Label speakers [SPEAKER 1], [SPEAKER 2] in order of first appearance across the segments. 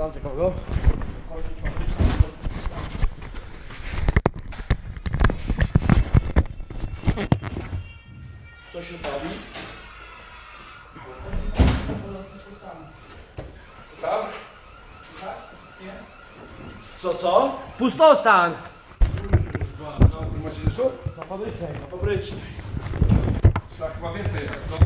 [SPEAKER 1] Tam kogo? Co się bawi? Tam? Co? Pustostan!
[SPEAKER 2] Macie jeszcze?
[SPEAKER 1] Na fabrycznej.
[SPEAKER 2] Na fabrycznej. Tak, chyba więcej jest, co?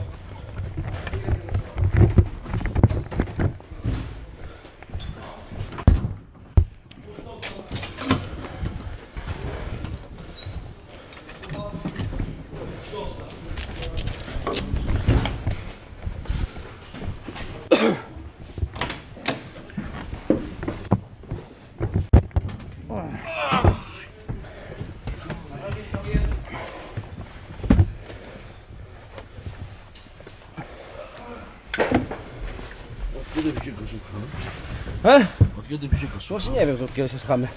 [SPEAKER 3] Kiedy by się go słuchamy? Od kiedy by się go słuchamy?
[SPEAKER 1] Właśnie nie wiem, kiedy się słuchamy.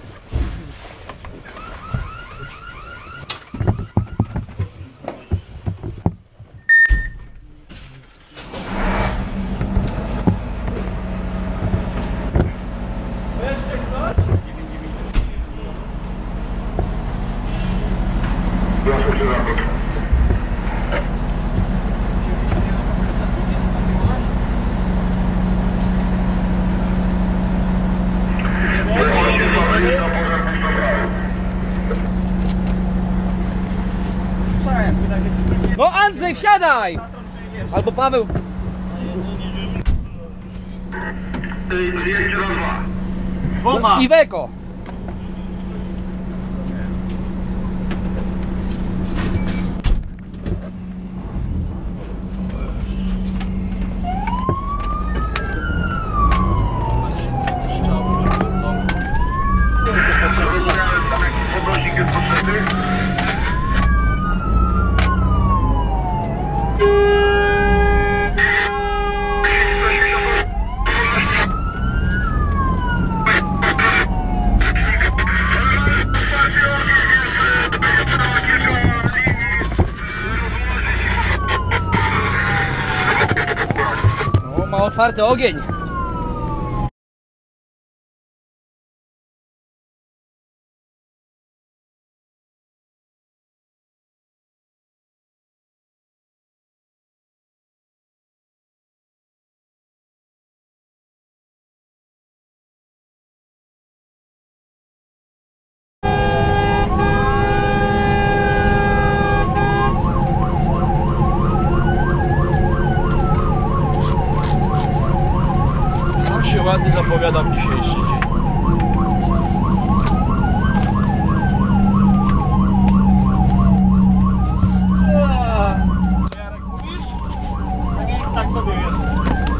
[SPEAKER 2] Proszę się raport.
[SPEAKER 1] No Andrzej, wsiadaj! Albo Paweł.
[SPEAKER 2] 202.
[SPEAKER 1] I Weko.
[SPEAKER 2] Podnośnik jest potrzebny.
[SPEAKER 1] No, ma otwarty ogień.
[SPEAKER 3] Tak się ładnie zapowiadam dzisiejszy dzień.
[SPEAKER 1] Jarek, mówisz? Tak sobie jest.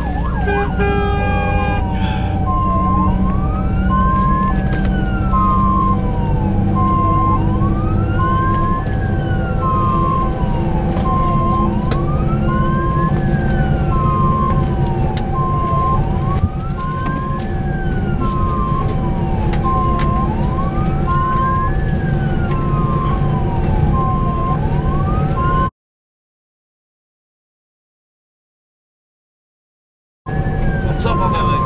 [SPEAKER 3] Co Pawełek?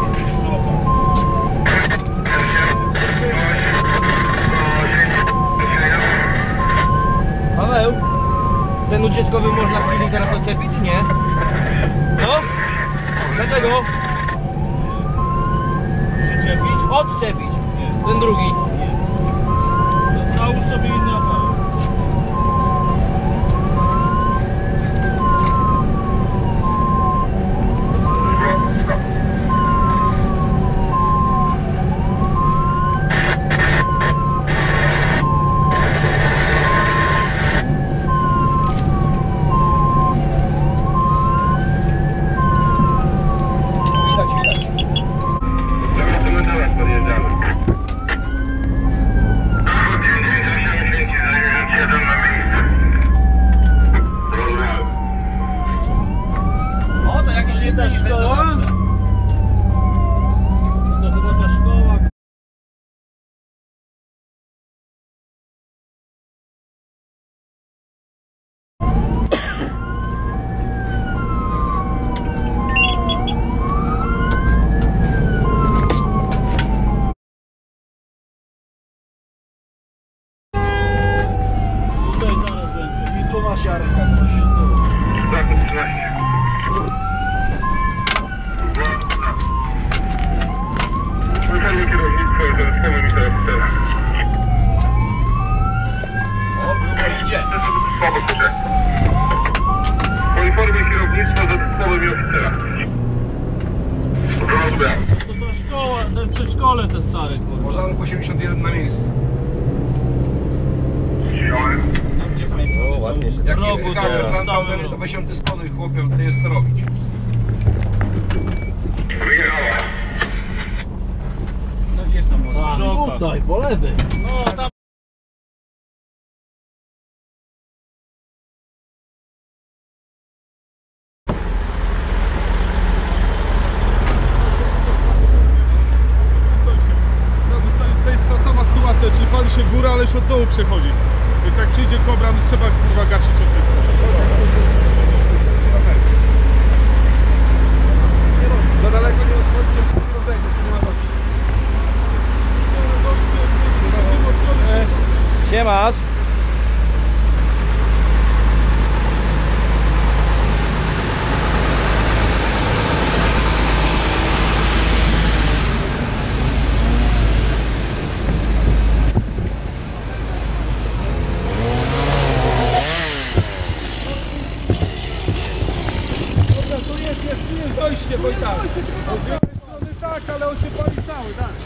[SPEAKER 1] Paweł, ten ucieczkowy można w chwili teraz odczepić, czy nie? Co? Dlaczego?
[SPEAKER 4] Przyczepić?
[SPEAKER 1] Odczepić. Ten drugi.
[SPEAKER 4] Załóż sobie inny aparat.
[SPEAKER 2] Teraz podjeżdżamy.
[SPEAKER 1] O, to jakieś
[SPEAKER 4] Ta szkoła? No to chyba ta szkoła. To ta szkoła, te przedszkole te stare, kurwa.
[SPEAKER 2] Pożarów 81 na miejscu.
[SPEAKER 4] Tam gdzie państwo
[SPEAKER 1] O, ładnie się
[SPEAKER 2] Jak
[SPEAKER 4] rogu
[SPEAKER 2] nie wyjechałem
[SPEAKER 4] to
[SPEAKER 2] plan
[SPEAKER 4] cały
[SPEAKER 2] to
[SPEAKER 4] rok.
[SPEAKER 2] weź ty spanuj chłopie, to jest co robić.
[SPEAKER 4] No gdzieś tam może, przy oknach.
[SPEAKER 3] Tutaj, po lewej.
[SPEAKER 4] No tam.
[SPEAKER 2] No to jest ta sama sytuacja, czyli pali się góra, ale już od dołu przechodzi. Więc jak przyjdzie kobra, to trzeba kurwa gasić od tego. Za daleko nie odchodźcie, musi się rozejrzeć, nie ma gości.
[SPEAKER 1] Siemasz.
[SPEAKER 2] Tu jest dojście, bo i tak. Z jednej strony tak, ale on się pali cały, tak.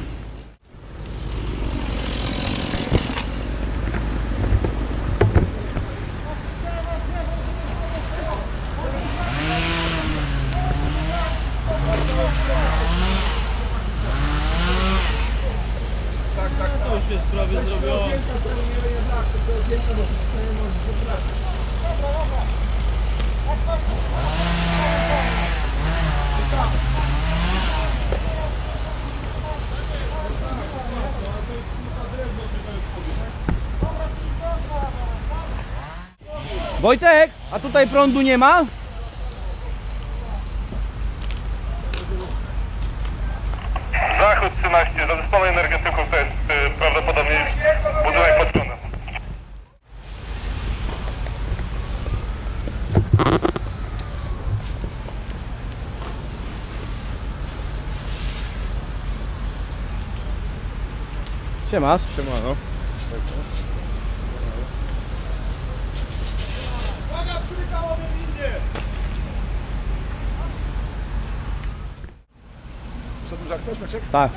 [SPEAKER 4] To już jest prawie zrobione.
[SPEAKER 1] Wojtek, a tutaj prądu nie ma?
[SPEAKER 5] Zachód 13, za zespołem energetyków to jest prawdopodobnie budynek pod prądem.
[SPEAKER 1] Siemasz.
[SPEAKER 2] Siemano. Przedłuża ktoś, Maciek?
[SPEAKER 1] Tak.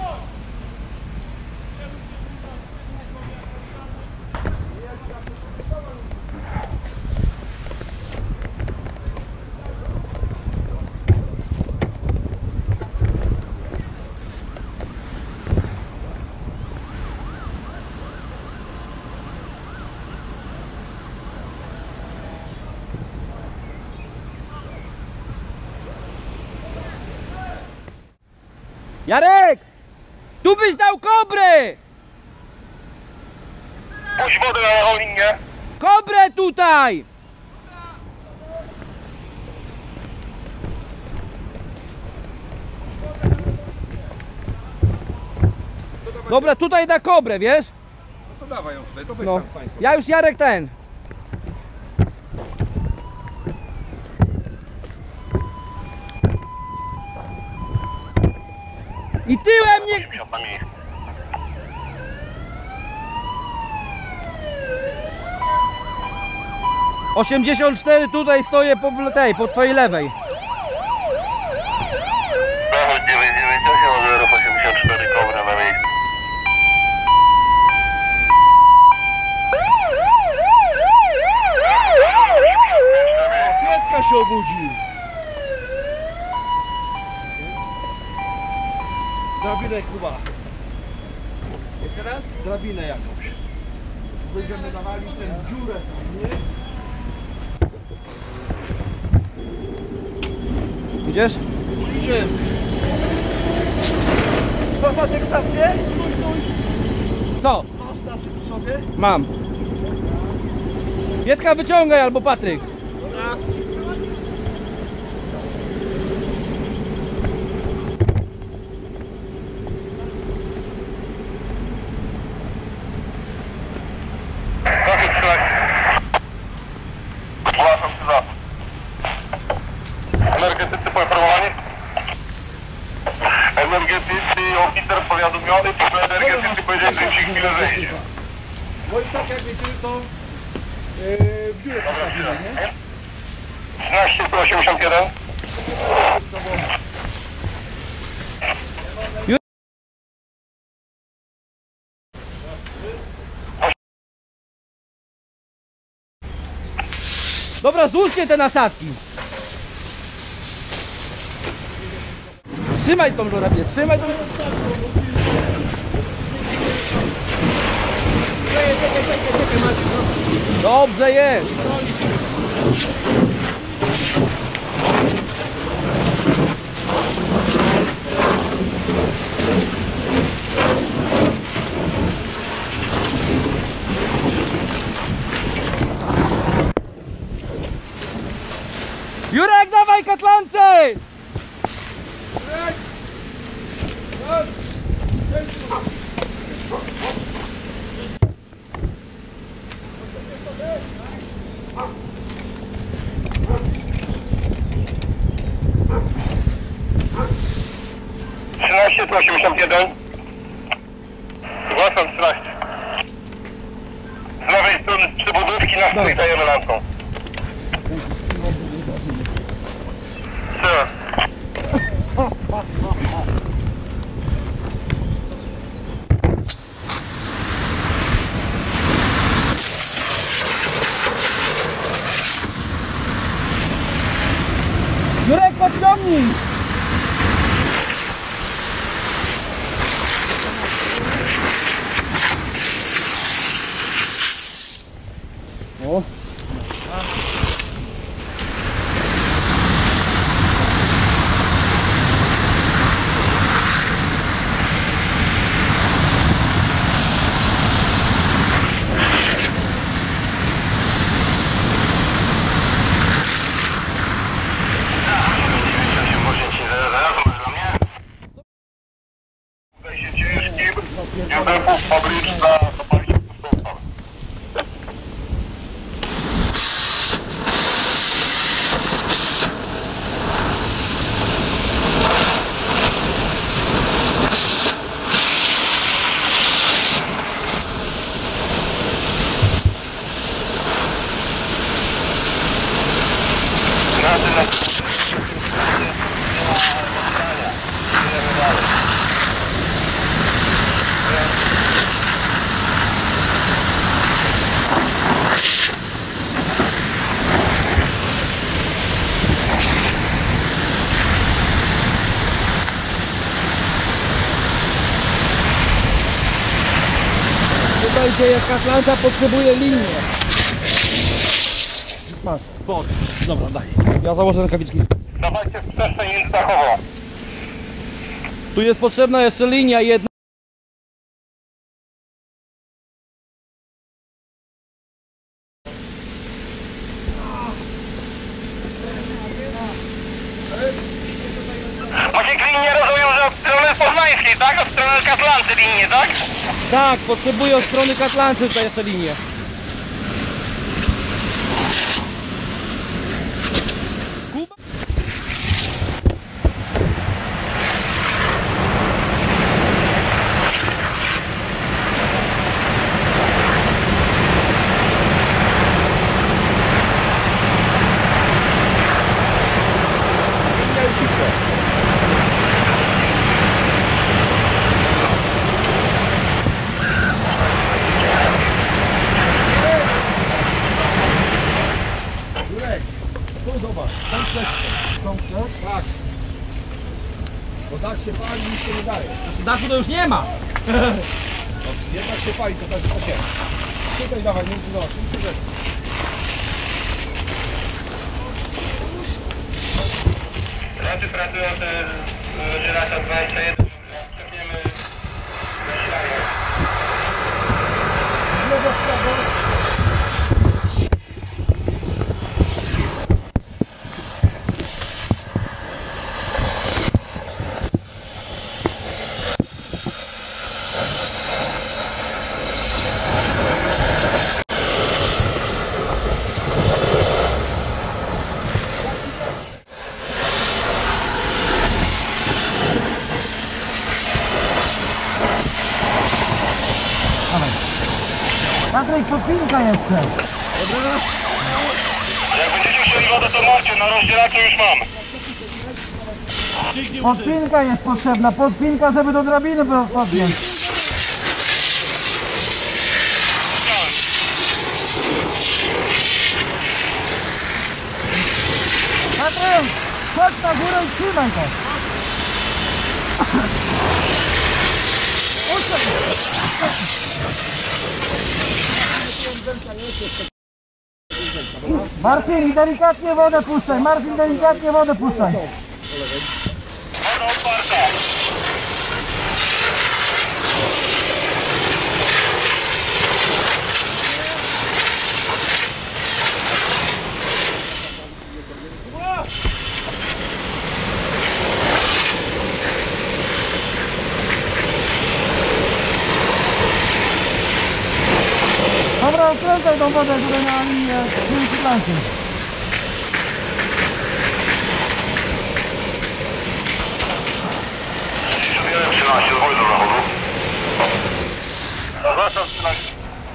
[SPEAKER 1] Jarek! Tu byś dał kobry!
[SPEAKER 5] Puść wodę na rolnię.
[SPEAKER 1] Kobrę tutaj! Dobra, tutaj da kobrę, wiesz?
[SPEAKER 2] No to dawaj ją tutaj, to weź
[SPEAKER 1] No.
[SPEAKER 2] tam stań sobie.
[SPEAKER 1] Ja już Jarek ten. I tyłem nie...
[SPEAKER 5] 80 na miejscu.
[SPEAKER 1] +84 tutaj stoję po twojej lewej.
[SPEAKER 5] Zachód 998, 084, kobra na miejscu.
[SPEAKER 3] Pietka się obudził. Drabinę Kuba.
[SPEAKER 1] Jeszcze raz?
[SPEAKER 3] Drabinę jakąś. Będziemy dawali tę dziurę tam, nie?
[SPEAKER 1] Idziesz?
[SPEAKER 3] Idziemy. Papatek sam, nie?
[SPEAKER 1] Co?
[SPEAKER 3] Masz znaczy przy sobie?
[SPEAKER 1] Mam. Pietka wyciągaj albo Patryk.
[SPEAKER 5] Zachód 13. Zgłaszam się zachód. Energetycy poinformowani? Energetycy, oficer powiadomiony, to energetycy powiedzieli, że ci chwilę zejdzie.
[SPEAKER 3] Bo i tak jak wiecie, to w dziurę postawili, nie?
[SPEAKER 5] 13 181.
[SPEAKER 1] Dobra, złóżcie te nasadki. Trzymaj tą żurawię, trzymaj tą... Dobrze jest. Jurek, dawaj katlance!
[SPEAKER 5] Tu 81. Zgłaszam 13. Z lewej strony przybudówki na której dajemy lampką.
[SPEAKER 1] Jurek, podciągnij! O. Tutaj, gdzie jest katlanka, potrzebuje linię. Patrz.
[SPEAKER 4] Pod. Dobra, daj.
[SPEAKER 1] Ja założę rękawiczki.
[SPEAKER 5] Dawajcie w przestrzeń międzydachową.
[SPEAKER 1] Tu jest potrzebna jeszcze linia jedna.
[SPEAKER 5] Macie linię, rozumiem, że od strony poznańskiej, tak? Od strony Katlancy linię, tak?
[SPEAKER 1] Tak, potrzebuję od strony katlancy tutaj jeszcze linię. Kuba?
[SPEAKER 3] Tu zobacz, tam przestrzeń. Tak. Bo tak się pali, nic się nie daje.
[SPEAKER 1] Dachu to już nie ma.
[SPEAKER 3] Jednak się pali, to tak jest takie. Tutaj dawaj, nie wiem, zobacz, tu rzecz.
[SPEAKER 5] Raty pracują te żelata 21. Przepniemy
[SPEAKER 3] Lewo, prawo.
[SPEAKER 1] Patryk, podpinka jeszcze.
[SPEAKER 5] Jak będziecie chcieli wodę, to macie, na rozdzielaczu już mam.
[SPEAKER 4] Dźwignij użyj.
[SPEAKER 3] Podpinka jest potrzebna, podpinka, żeby do drabiny podpiąć. Patryk, chodź na górę i trzymaj to. Marcin, delikatnie wodę puszczaj, Marcin, delikatnie wodę puszczaj.
[SPEAKER 5] Woda otwarta.
[SPEAKER 3] Dobra, odkręcaj tą wodę tutaj na linię planki.
[SPEAKER 5] Przyjmuję 13, dwój do zachodu. Zapraszam 13.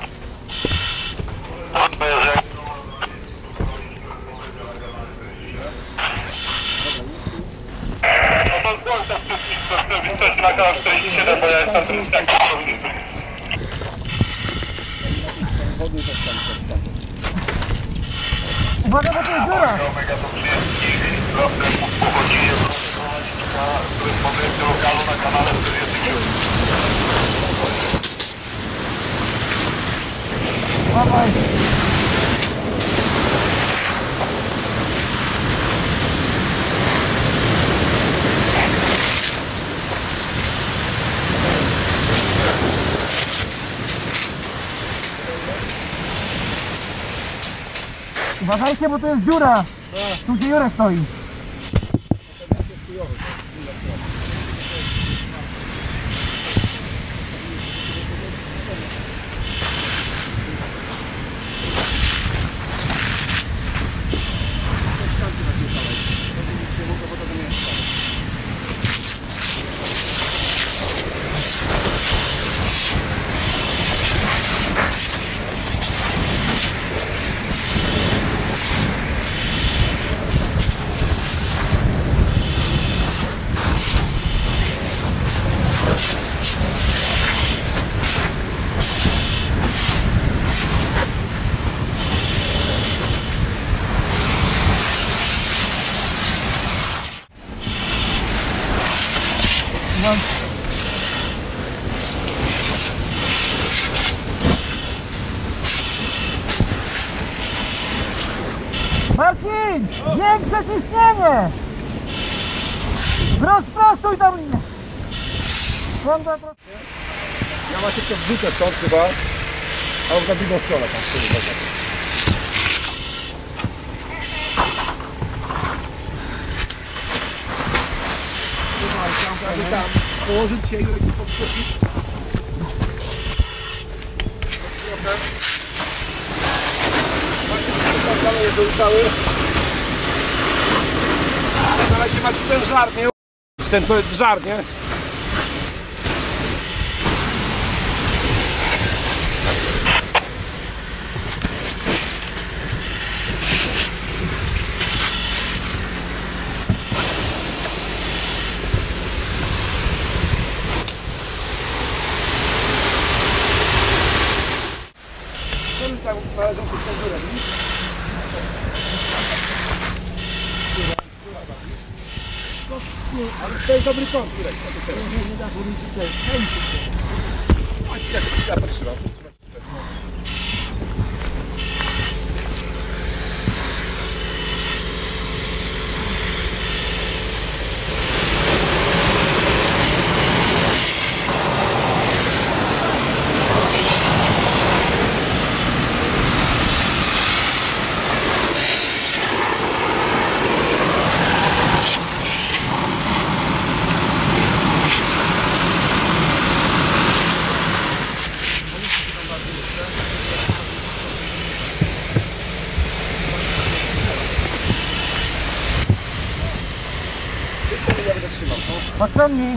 [SPEAKER 5] No to zgłoś te wszystkich, to jest na kanał 47, bo ja jestem tym tak.
[SPEAKER 3] Uwaga, bo to jest dziura.
[SPEAKER 5] Omega do wszystkich, raptem po godzinie którym podjęcie lokalu na kanale 47.
[SPEAKER 3] Dawaj. Uważajcie, bo to jest dziura. Tu gdzie Jurek stoi. Marcin! Większe ciśnienie! Rozprostuj tam linię!
[SPEAKER 1] Ja macie to wrzucę stąd chyba, a on zabijał stronę tam z tyłu. Tam położyć się i podkupić. Jest dorzucały. Na razie macie ten żar, nie? Ten to jest żar, nie? Tam należą się tą górę, ale to jest dobry kąt, Jurek. Nie da ja to trzymam.
[SPEAKER 3] Podciągnij.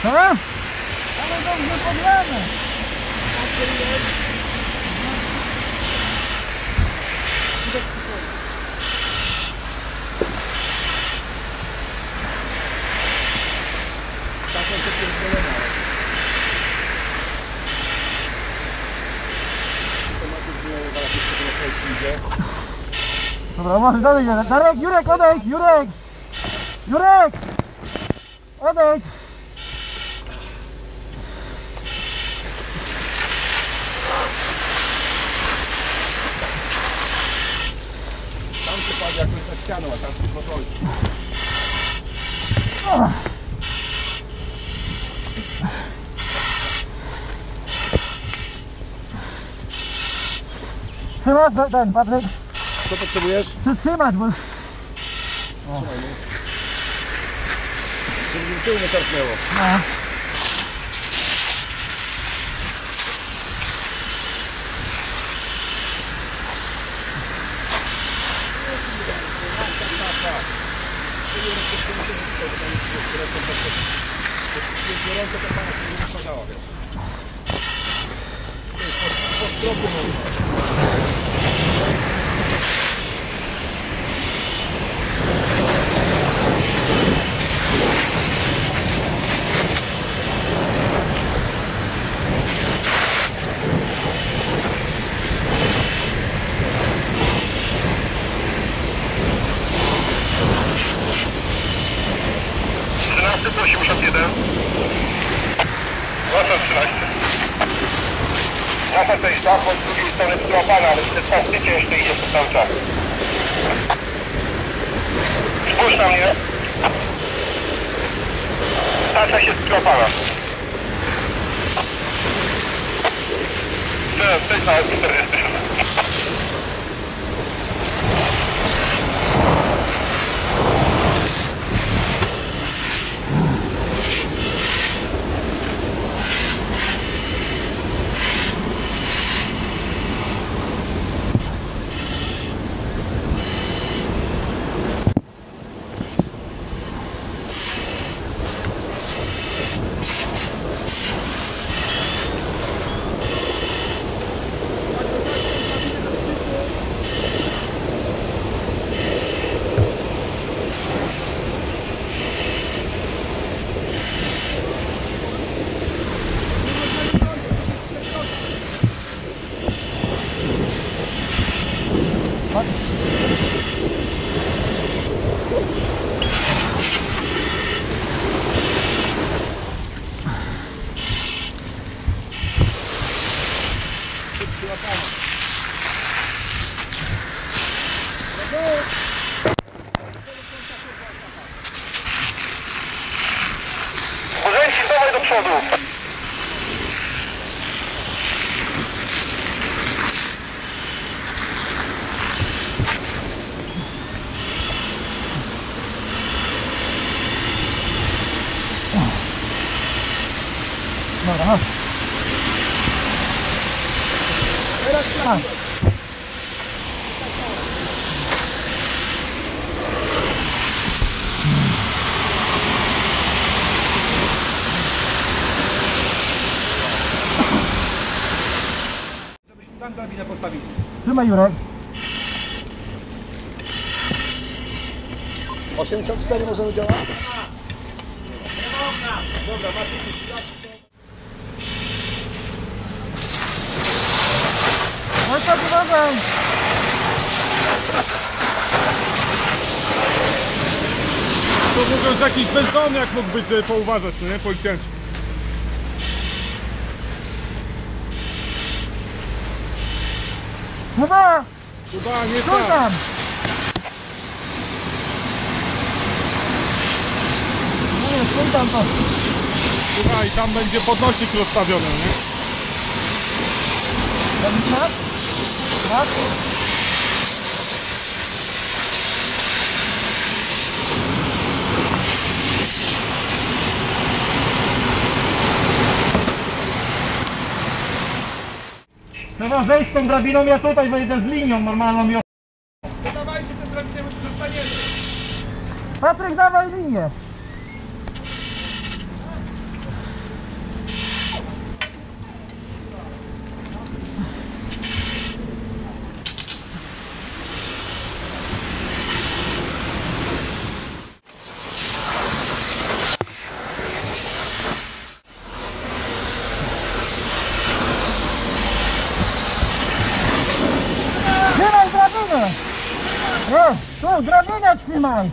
[SPEAKER 3] Ale dobrze podjemy. Dobra, może dalej, Darek, Jurek, odejdź, Jurek! Jurek! Odejdź!
[SPEAKER 1] Tam się padł jakąś na ścianą, a tam się powoli.
[SPEAKER 3] Trzymasz ten, Patryk?
[SPEAKER 1] Co potrzebujesz?
[SPEAKER 3] Przytrzymać, bo...
[SPEAKER 1] Żeby mi tył nie tarpnęło.
[SPEAKER 3] No.
[SPEAKER 5] Nasza tej dach od drugiej strony wstrzymana, ale te faktycznie jeszcze idzie przez cały czas. Spójrz na mnie. Stacja się wstrzymana. To jest na 47. Urzędnik, dawaj do przodu.
[SPEAKER 3] Dobra. Teraz tak.
[SPEAKER 1] Żebyśmy tam drabinę postawili.
[SPEAKER 3] Trzymaj, Jurek.
[SPEAKER 1] 84 możemy działać? Dobra,
[SPEAKER 3] No to uważaj.
[SPEAKER 2] To mówiąc, jakiś bezdomny jak mógł być, żeby pouważać, no nie, policjanci.
[SPEAKER 3] Chyba,
[SPEAKER 2] Chyba nie
[SPEAKER 3] tu
[SPEAKER 2] tak.
[SPEAKER 3] tam. Nie, tu tam to.
[SPEAKER 2] Chyba i tam będzie podnośnik rozstawiony, nie?
[SPEAKER 3] Robisz tak? Tak? Trzeba zejść z tą drabiną, ja tutaj wejdę z linią normalną.
[SPEAKER 1] to dawajcie te drabinę, bo tu zostaniemy.
[SPEAKER 3] Patryk, dawaj linię. Tu, drabinę trzymaj!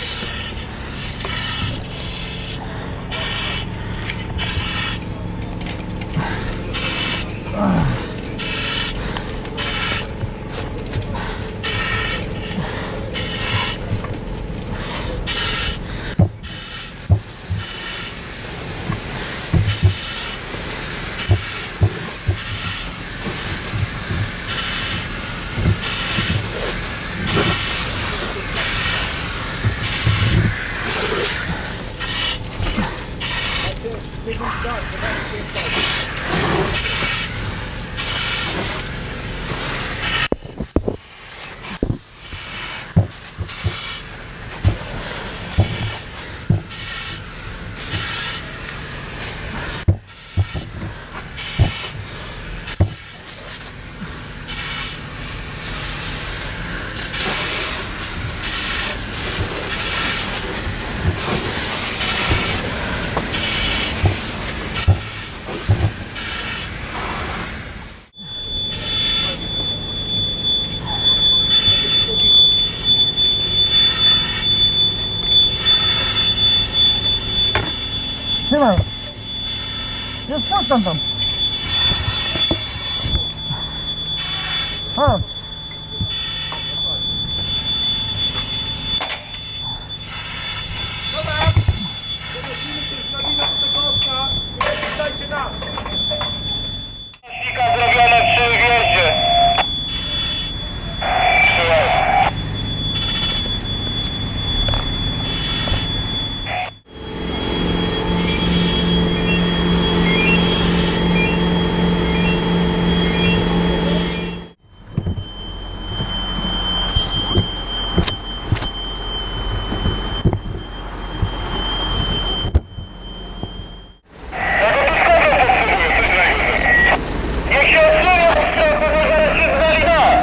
[SPEAKER 3] Trzymaj! Nie spuszczam tam! Chodź!
[SPEAKER 5] Technika zrobiona przy wjeździe. Niech się odsunie od strachu, bo zaraz się zwali na!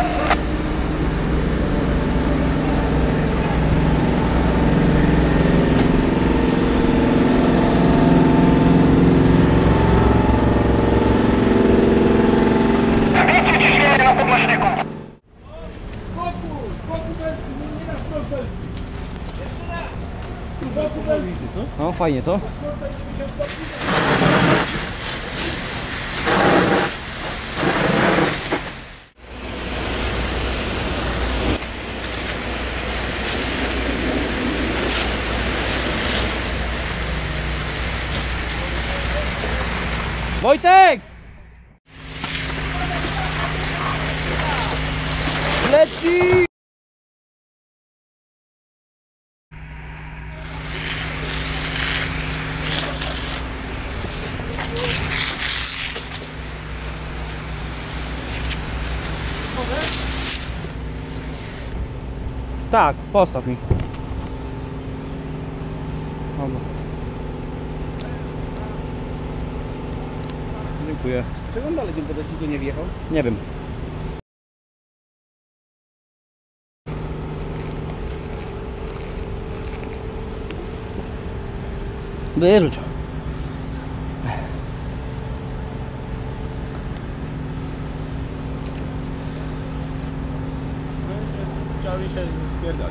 [SPEAKER 5] Zbijcie ciśnienie na podnośniku!
[SPEAKER 1] No fajnie, co? Wojtek! Leci! Tak, postaw mi. Dobra. Dziękuję.
[SPEAKER 4] Czego on dalej tym podeszli, nie wjechał?
[SPEAKER 1] Nie wiem. Wyrzuć.
[SPEAKER 4] Chciał mi się spierdać.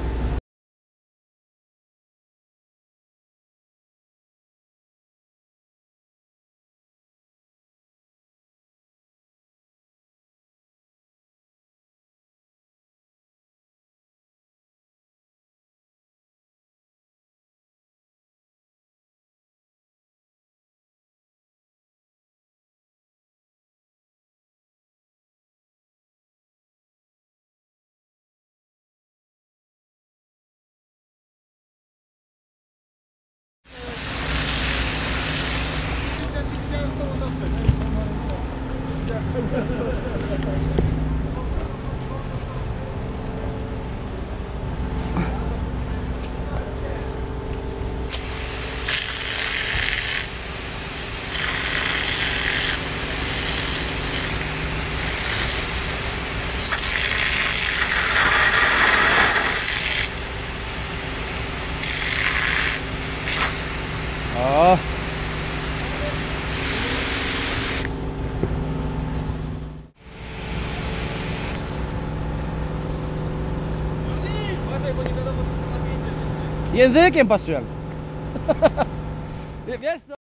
[SPEAKER 1] O.
[SPEAKER 4] Uważaj, bo nie
[SPEAKER 1] Językiem patrzyłem. Wiesz co?